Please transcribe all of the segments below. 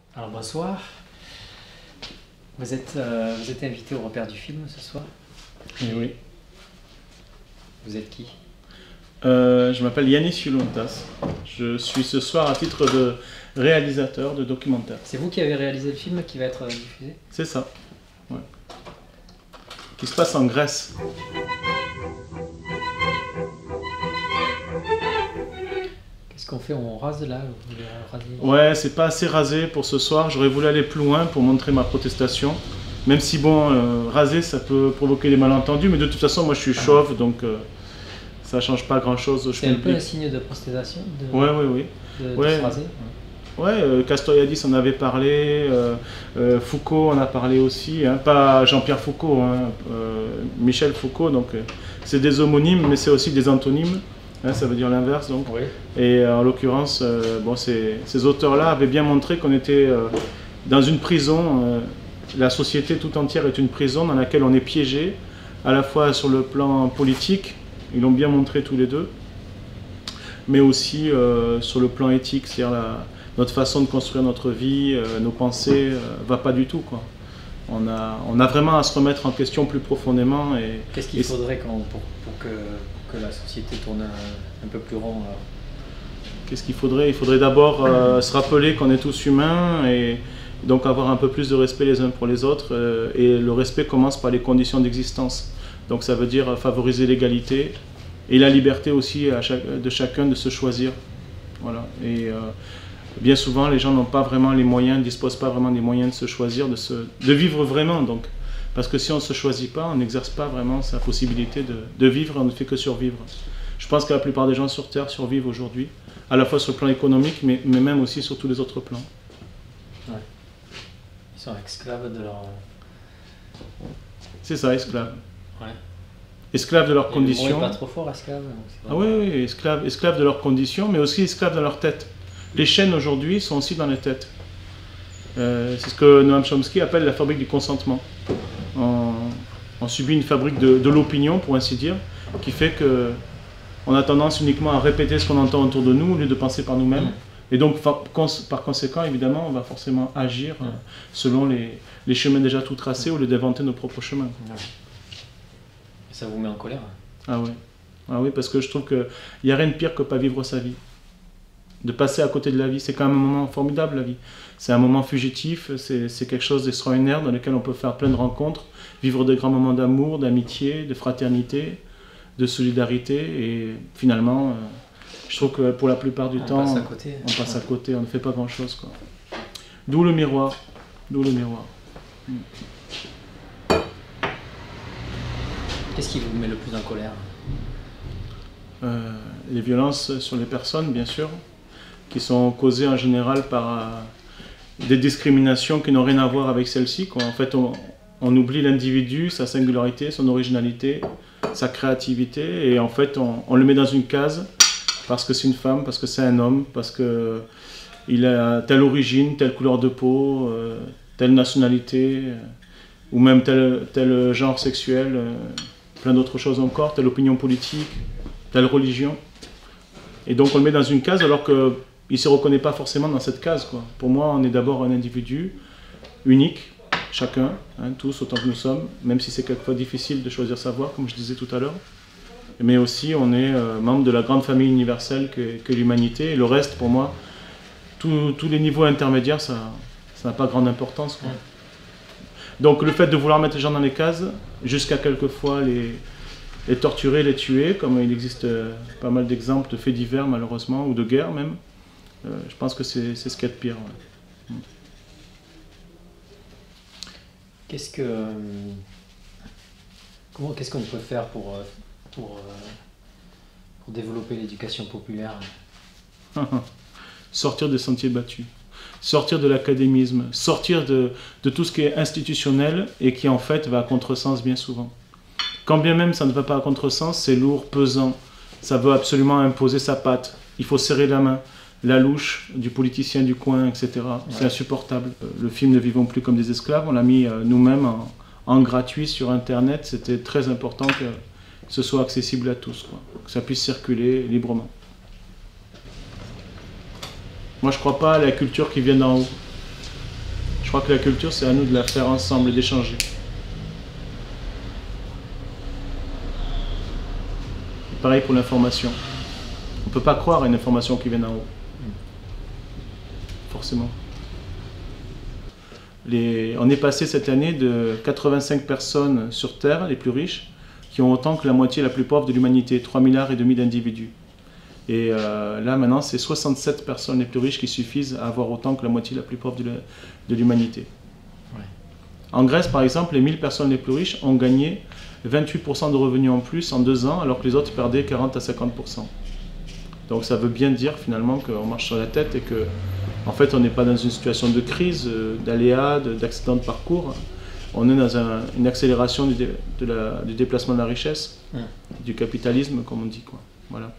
Alors bonsoir, vous êtes invité au repère du film ce soir. Eh oui. Vous êtes qui? Je m'appelle Yanis Yulontas. Je suis ce soir à titre de réalisateur de documentaire. C'est vous qui avez réalisé le film qui va être diffusé? C'est ça. Ouais. Qui se passe en Grèce. Qu'est-ce qu'on fait? On rase là? Vous voulez raser? Ouais, c'est pas assez rasé pour ce soir. J'aurais voulu aller plus loin pour montrer ma protestation. Même si bon, raser ça peut provoquer des malentendus, mais de toute façon moi je suis chauve donc ça change pas grand chose. C'est un peu un signe de protestation Ouais, oui. de se raser. Ouais, Castoriadis en avait parlé, Foucault en a parlé aussi, hein, pas Jean-Pierre Foucault, hein, Michel Foucault, donc c'est des homonymes mais c'est aussi des antonymes, hein, ça veut dire l'inverse donc. Oui. Et en l'occurrence, bon, ces auteurs-là avaient bien montré qu'on était dans une prison, la société tout entière est une prison dans laquelle on est piégé, à la fois sur le plan politique, ils l'ont bien montré tous les deux, mais aussi sur le plan éthique, c'est-à-dire notre façon de construire notre vie, nos pensées, va pas du tout, quoi. On a vraiment à se remettre en question plus profondément. Qu'est-ce qu'il faudrait pour que la société tourne un peu plus rond? Qu'est-ce qu'il faudrait? Il faudrait d'abord se rappeler qu'on est tous humains et donc avoir un peu plus de respect les uns pour les autres. Et le respect commence par les conditions d'existence. Donc ça veut dire favoriser l'égalité et la liberté aussi de chacun de se choisir. Voilà. Et bien souvent, les gens n'ont pas vraiment les moyens, ne disposent pas vraiment des moyens de se choisir, de vivre vraiment. Donc. Parce que si on ne se choisit pas, on n'exerce pas vraiment sa possibilité de vivre, on ne fait que survivre. Je pense que la plupart des gens sur Terre survivent aujourd'hui, à la fois sur le plan économique, mais même aussi sur tous les autres plans. Ouais. Ils sont esclaves de leur... C'est ça, esclaves. Ouais. Esclaves de leurs conditions. Le mot est pas trop fort, esclave. Ah oui, esclaves de leurs conditions, mais aussi esclaves dans leur tête. Les chaînes aujourd'hui sont aussi dans les têtes. C'est ce que Noam Chomsky appelle la fabrique du consentement. On subit une fabrique de l'opinion, pour ainsi dire, qui fait qu'on a tendance uniquement à répéter ce qu'on entend autour de nous au lieu de penser par nous-mêmes. Et donc, par conséquent, évidemment, on va forcément agir selon les chemins déjà tout tracés au lieu d'inventer nos propres chemins. Et ça vous met en colère? Ah oui, parce que je trouve qu'il n'y a rien de pire que pas vivre sa vie. De passer à côté de la vie, c'est quand même un moment formidable, la vie. C'est un moment fugitif, c'est quelque chose d'extraordinaire dans lequel on peut faire plein de rencontres, vivre de grands moments d'amour, d'amitié, de fraternité, de solidarité, et finalement, je trouve que pour la plupart du temps, on passe à côté, on ne fait pas grand-chose, quoi. D'où le miroir, Qu'est-ce qui vous met le plus en colère? Les violences sur les personnes, bien sûr, qui sont causées en général par des discriminations qui n'ont rien à voir avec celles-ci. En fait, on oublie l'individu, sa singularité, son originalité, sa créativité, et en fait, on le met dans une case parce que c'est une femme, parce que c'est un homme, parce qu'il a telle origine, telle couleur de peau, telle nationalité, ou même tel genre sexuel, plein d'autres choses encore, telle opinion politique, telle religion. Et donc on le met dans une case alors qu'il ne se reconnaît pas forcément dans cette case, quoi. Pour moi, on est d'abord un individu unique, chacun, hein, tous autant que nous sommes, même si c'est quelquefois difficile de choisir sa voie, comme je disais tout à l'heure. Mais aussi, on est membre de la grande famille universelle qu'est l'humanité. Et le reste, pour moi, tous les niveaux intermédiaires, ça n'a pas grande importance, quoi. Donc le fait de vouloir mettre les gens dans les cases, jusqu'à quelquefois les torturer, les tuer, comme il existe pas mal d'exemples de faits divers malheureusement, ou de guerre même, je pense que c'est ce qu'il y a de pire. Ouais. Qu'est-ce qu'on peut faire pour développer l'éducation populaire? Sortir des sentiers battus, sortir de l'académisme, sortir de tout ce qui est institutionnel et qui en fait va à contresens bien souvent. Quand bien même ça ne va pas à contresens, c'est lourd, pesant, ça veut absolument imposer sa patte, il faut serrer la main, la louche du politicien du coin, etc. C'est insupportable. Le film Ne vivons plus comme des esclaves, on l'a mis nous-mêmes en gratuit sur Internet, c'était très important que ce soit accessible à tous, quoi, que ça puisse circuler librement. Moi je ne crois pas à la culture qui vient d'en haut. crois que la culture, c'est à nous de la faire ensemble et d'échanger. Pareil pour l'information. On ne peut pas croire à une information qui vient d'en haut. Forcément. On est passé cette année de 85 personnes sur Terre, les plus riches, qui ont autant que la moitié la plus pauvre de l'humanité, 3,5 milliards d'individus. Et là maintenant, c'est 67 personnes les plus riches qui suffisent à avoir autant que la moitié la plus pauvre de l'humanité. Ouais. En Grèce, par exemple, les 1000 personnes les plus riches ont gagné 28% de revenus en plus en 2 ans, alors que les autres perdaient 40 à 50%. Donc ça veut bien dire finalement qu'on marche sur la tête et que, en fait, on n'est pas dans une situation de crise, d'aléas, d'accident de parcours. On est dans une accélération du déplacement de la richesse, du capitalisme, comme on dit, quoi. Voilà.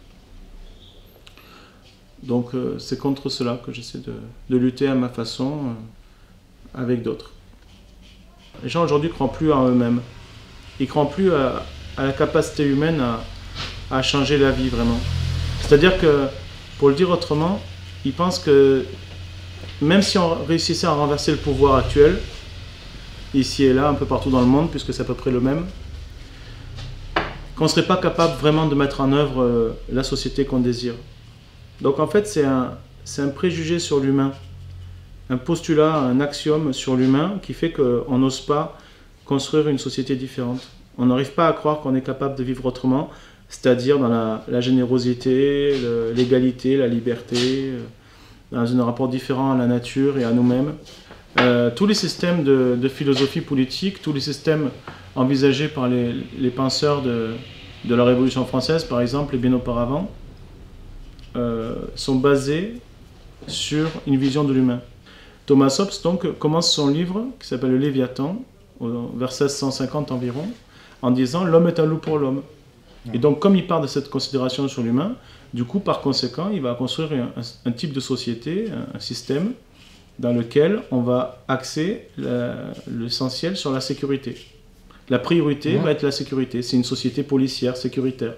Donc c'est contre cela que j'essaie de lutter à ma façon, avec d'autres. Les gens aujourd'hui ne croient plus en eux-mêmes. Ils ne croient plus à la capacité humaine à changer la vie, vraiment. C'est-à-dire que, pour le dire autrement, ils pensent que même si on réussissait à renverser le pouvoir actuel, ici et là, un peu partout dans le monde, puisque c'est à peu près le même, qu'on ne serait pas capable vraiment de mettre en œuvre la société qu'on désire. Donc en fait, c'est un préjugé sur l'humain, un postulat, un axiome sur l'humain qui fait qu'on n'ose pas construire une société différente. On n'arrive pas à croire qu'on est capable de vivre autrement, c'est-à-dire dans la générosité, l'égalité, la liberté, dans un rapport différent à la nature et à nous-mêmes. Tous les systèmes de philosophie politique, tous les systèmes envisagés par les penseurs de la Révolution française, par exemple, et bien auparavant, sont basés sur une vision de l'humain. Thomas Hobbes donc commence son livre, qui s'appelle Le Léviathan, vers 1650 environ, en disant « L'homme est un loup pour l'homme ». Et donc, comme il part de cette considération sur l'humain, du coup, par conséquent, il va construire un type de société, un système, dans lequel on va axer l'essentiel sur la sécurité. La priorité va être la sécurité. C'est une société policière, sécuritaire.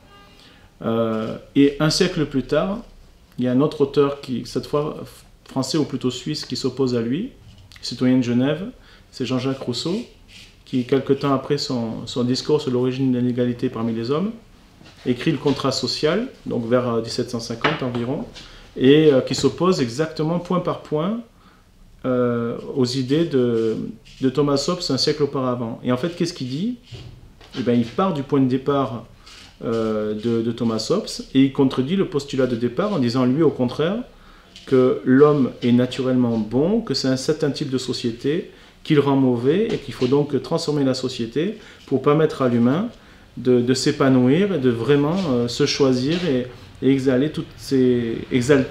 Et un siècle plus tard, il y a un autre auteur, cette fois français ou plutôt suisse, qui s'oppose à lui, citoyen de Genève, c'est Jean-Jacques Rousseau, qui, quelque temps après son discours sur l'origine de l'inégalité parmi les hommes, écrit le contrat social, donc vers 1750 environ, et qui s'oppose exactement point par point aux idées de Thomas Hobbes un siècle auparavant. Et en fait, qu'est-ce qu'il dit ? Eh bien, il part du point de départ de Thomas Hobbes et il contredit le postulat de départ en disant, lui, au contraire, que l'homme est naturellement bon, que c'est un certain type de société qu'il rend mauvais et qu'il faut donc transformer la société pour permettre à l'humain de s'épanouir et de vraiment se choisir et exalter toutes ces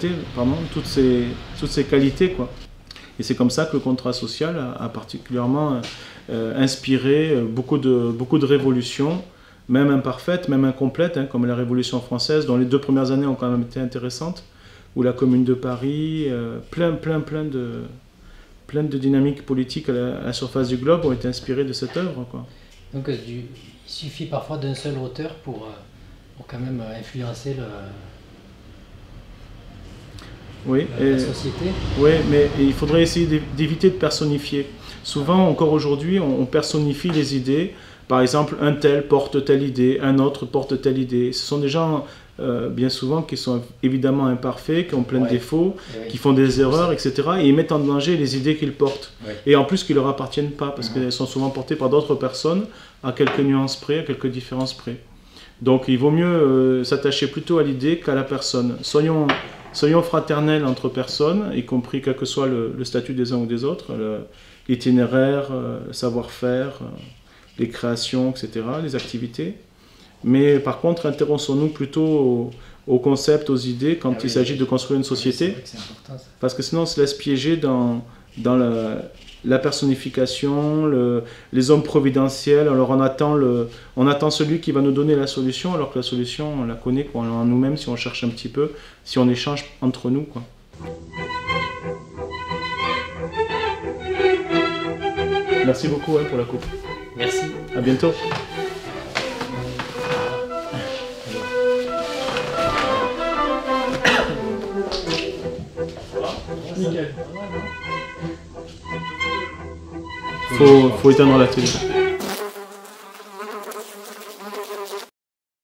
qualités, quoi. Et c'est comme ça que le contrat social a particulièrement inspiré beaucoup de révolutions, même imparfaites, même incomplètes, comme la Révolution française, dont les 2 premières années ont quand même été intéressantes, ou la Commune de Paris, plein de dynamiques politiques à la surface du globe ont été inspirées de cette œuvre, quoi. Donc il suffit parfois d'un seul auteur pour quand même influencer la société. Oui, mais il faudrait essayer d'éviter de personnifier. Souvent, encore aujourd'hui, on personnifie les idées. Par exemple, un tel porte telle idée, un autre porte telle idée. Ce sont des gens, bien souvent, qui sont évidemment imparfaits, qui ont plein de défauts, qui font des erreurs, etc. Et ils mettent en danger les idées qu'ils portent. Et en plus, qui ne leur appartiennent pas, parce qu'elles sont souvent portées par d'autres personnes, à quelques nuances près, à quelques différences près. Donc, il vaut mieux s'attacher plutôt à l'idée qu'à la personne. Soyons fraternels entre personnes, y compris quel que soit le statut des uns ou des autres, l'itinéraire, le savoir-faire, les créations, etc., les activités. Mais par contre, intéressons-nous plutôt aux concepts, aux idées, quand il s'agit de construire une société. C'est important, ça. Parce que sinon, on se laisse piéger dans la personnification, les hommes providentiels. Alors on attend celui qui va nous donner la solution, alors que la solution, on la connaît quoi, en nous-mêmes, si on cherche un petit peu, si on échange entre nous, quoi. Merci beaucoup pour la coupe. Merci. À bientôt. Nickel. faut éteindre la télé.